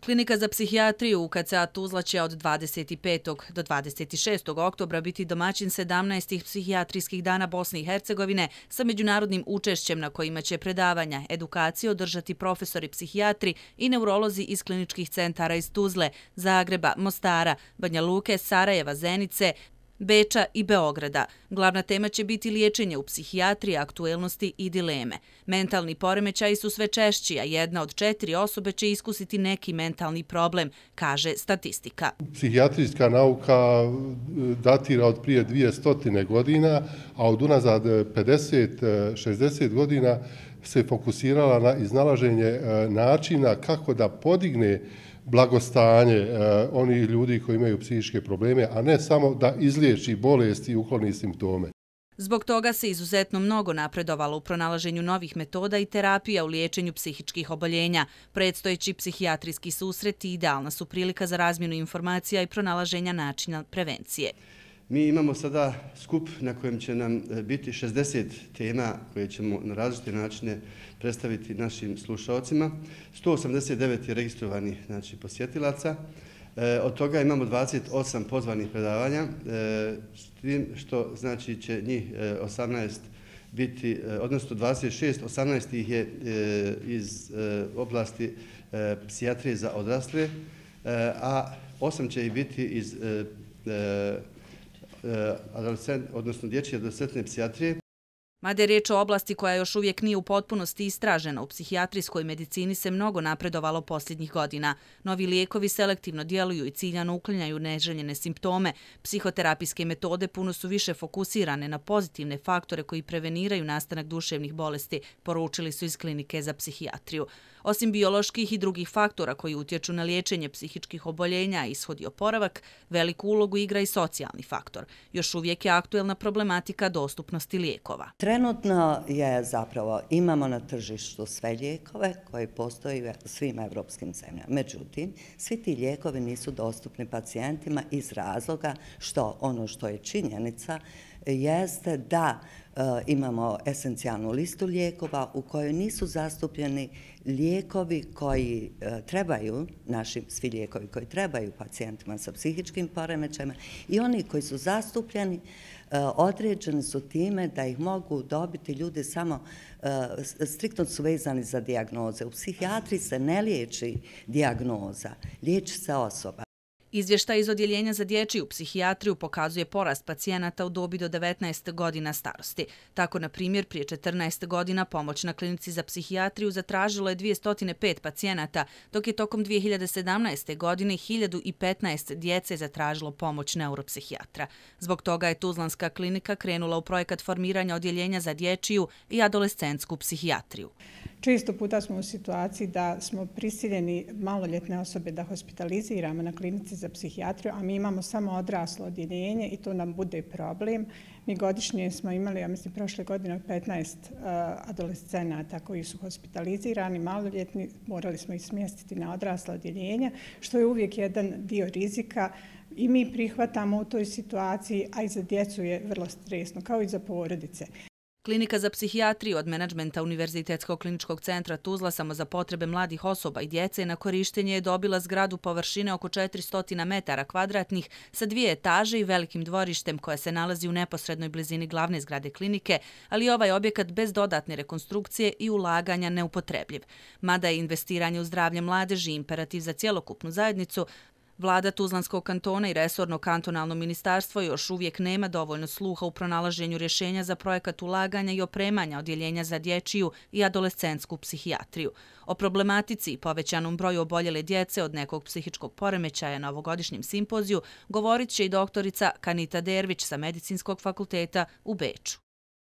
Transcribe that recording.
Klinika za psihijatriju UKCA Tuzla će od 25. do 26. oktobra biti domaćin 17. psihijatrijskih dana Bosne i Hercegovine sa međunarodnim učešćem na kojima će predavanja, edukacije održati profesori psihijatri i neurolozi iz kliničkih centara iz Tuzle, Zagreba, Mostara, Banja Luke, Sarajeva, Zenice, Beča i Beograda. Glavna tema će biti liječenje u psihijatriji, aktuelnosti i dileme. Mentalni poremećaji su sve češći, a 1 od 4 osobe će iskusiti neki mentalni problem, kaže statistika. Psihijatrijska nauka datira od prije 200 godina, a od unazad 50-60 godina se fokusirala na iznalaženje načina kako da podigne blagostanje onih ljudi koji imaju psihičke probleme, a ne samo da izliječi bolesti i ukloni simptome. Zbog toga se izuzetno mnogo napredovalo u pronalaženju novih metoda i terapija u liječenju psihičkih oboljenja. Predstojeći psihijatrijski susreti idealna su prilika za razmjenu informacija i pronalaženja načina prevencije. Mi imamo sada skup na kojem će nam biti 60 tema koje ćemo na različite načine predstaviti našim slušalcima. 189 je registrovanih posjetilaca. Od toga imamo 28 pozvanih predavanja, s tim što znači će njih 18 biti, odnosno 26, 18 ih je iz oblasti psihijatrije za odrasle, a 8 će ih biti iz odnosno dječje adolescentne psihijatrije. Mada je riječ o oblasti koja još uvijek nije u potpunosti istražena, u psihijatrijskoj medicini se mnogo napredovalo posljednjih godina. Novi lijekovi selektivno djeluju i ciljano uklanjaju neželjene simptome. Psihoterapijske metode puno su više fokusirane na pozitivne faktore koji preveniraju nastanak duševnih bolesti, poručili su iz Klinike za psihijatriju. Osim bioloških i drugih faktora koji utječu na liječenje psihičkih oboljenja, ishod i oporavak, veliku ulogu igra i socijalni faktor. Još uvijek je aktuelna problematika dostupnosti lijekova. Trenutno je zapravo, imamo na tržištu sve lijekove koji postoje u svim evropskim zemljama. Međutim, svi ti lijekovi nisu dostupni pacijentima iz razloga što ono što je činjenica jeste da imamo esencijalnu listu lijekova u kojoj nisu zastupljeni lijekovi koji trebaju, svi lijekovi koji trebaju pacijentima sa psihičkim poremećajima i oni koji su zastupljeni određeni su time da ih mogu dobiti ljudi samo striktno su vezani za dijagnoze. U psihijatriji se ne liječi dijagnoza, liječi se osoba. Izvještaj iz Odjeljenja za dječju psihijatriju pokazuje porast pacijenata u dobi do 19 godina starosti. Tako, na primjer, prije 14 godina pomoć na Klinici za psihijatriju zatražilo je 205 pacijenata, dok je tokom 2017. godine 1015 djece zatražilo pomoć neuropsihijatra. Zbog toga je Tuzlanska klinika krenula u projekat formiranja Odjeljenja za dječju i adolescentsku psihijatriju. Često puta smo u situaciji da smo prisiljeni maloljetne osobe da hospitaliziramo na Klinici za psihijatriju, a mi imamo samo odraslo odjeljenje i to nam bude problem. Mi godišnje smo imali, ja mislim, prošle godine 15 adolescenata koji su hospitalizirani, maloljetni, morali smo ih smjestiti na odraslo odjeljenje, što je uvijek jedan dio rizika i mi prihvatamo u toj situaciji, a i za djecu je vrlo stresno, kao i za porodice. Klinika za psihijatriju od menadžmenta Univerzitetskog kliničkog centra Tuzla samo za potrebe mladih osoba i djece na korištenje je dobila zgradu površine oko 400 metara kvadratnih sa 2 etaže i velikim dvorištem koja se nalazi u neposrednoj blizini glavne zgrade klinike, ali je ovaj objekat bez dodatne rekonstrukcije i ulaganja neupotrebljiv. Mada je investiranje u zdravlje mladeži imperativ za cjelokupnu zajednicu, Vlada Tuzlanskog kantona i resorno kantonalno ministarstvo još uvijek nema dovoljno sluha u pronalaženju rješenja za projekat ulaganja i opremanja Odjeljenja za dječju i adolescentsku psihijatriju. O problematici i povećanom broju oboljele djece od nekog psihičkog poremećaja na ovogodišnjem simpoziju govorit će i doktorica Kanita Dervić sa Medicinskog fakulteta u Beču.